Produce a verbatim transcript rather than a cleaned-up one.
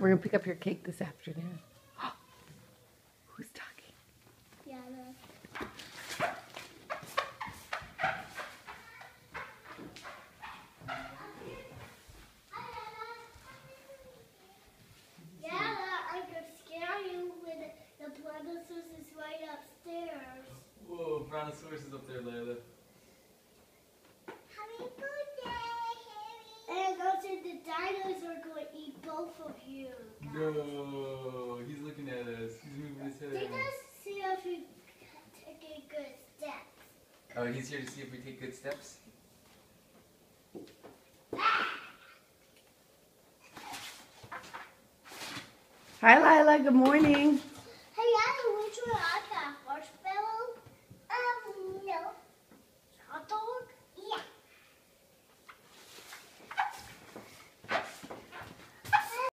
We're going to pick up your cake this afternoon. Who's talking? Yeah, I could scare you when the brontosaurus is right upstairs. Whoa, brontosaurus is up there, Layla. Happy birthday, Harry! And also the dinos are going to eat both of you. Guys. No, he's looking at us. He's moving his head. They just see if we take good steps. Oh, he's here to see if we take good steps? Hi, Lila. Good morning.